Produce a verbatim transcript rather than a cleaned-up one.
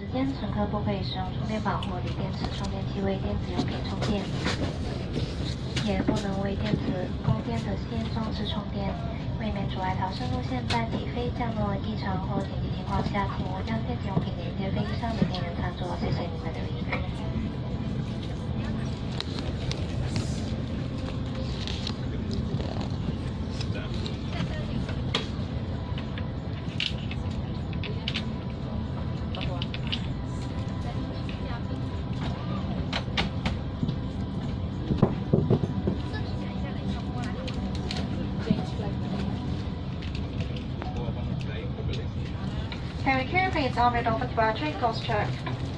间，乘客不可以使用充电宝或锂电池充电器为电子用品充电，也不能为电子供电的线装置充电。为免阻碍逃生路线，在起飞、降落异常或紧急情况下，请勿将电子用品连接飞机上的电源插座。谢谢您的留意。Harry Carey, please on with over to our train course check.